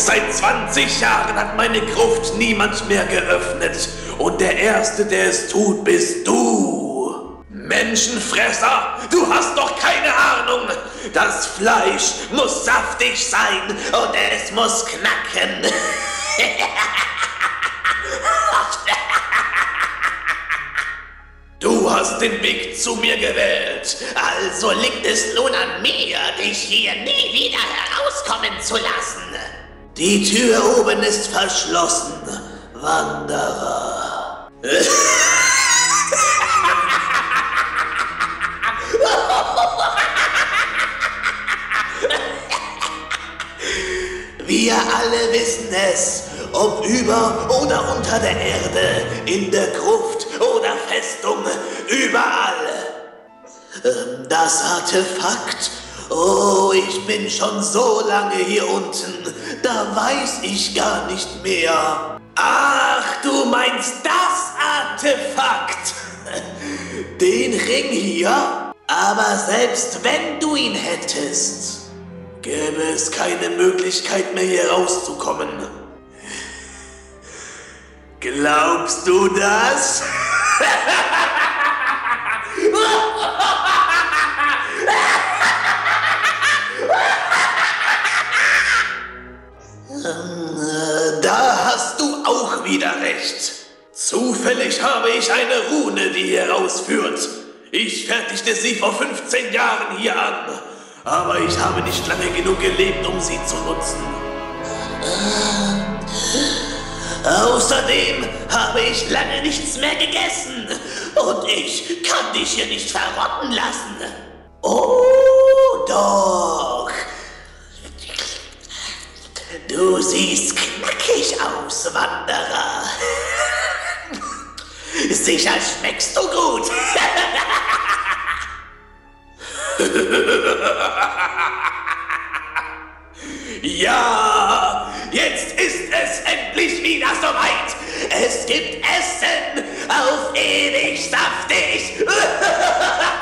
Seit 20 Jahren hat meine Gruft niemand mehr geöffnet. Und der Erste, der es tut, bist du. Menschenfresser, du hast doch keine Ahnung. Das Fleisch muss saftig sein und es muss knacken. Du hast den Weg zu mir gewählt. Also liegt es nun an mir, dich hier nie wieder herauskommen zu lassen. Die Tür oben ist verschlossen, Wanderer. Wir alle wissen es, ob über oder unter der Erde, in der Gruft oder Festung, überall. Das Artefakt, oh, ich bin schon so lange hier unten, da weiß ich gar nicht mehr. Ach, du meinst das Artefakt, den Ring hier? Aber selbst wenn du ihn hättest, gäbe es keine Möglichkeit mehr hier rauszukommen. Glaubst du das? Da hast du auch wieder recht. Zufällig habe ich eine Rune, die hier rausführt. Ich fertigte sie vor 15 Jahren hier an. Aber ich habe nicht lange genug gelebt, um sie zu nutzen. Außerdem habe ich lange nichts mehr gegessen. Und ich kann dich hier nicht verrotten lassen. Oh, doch. Du siehst knackig aus, Wanderer. Sicher schmeckst du gut. Ja, jetzt ist es endlich wieder soweit. Es gibt Essen auf ewig saftig.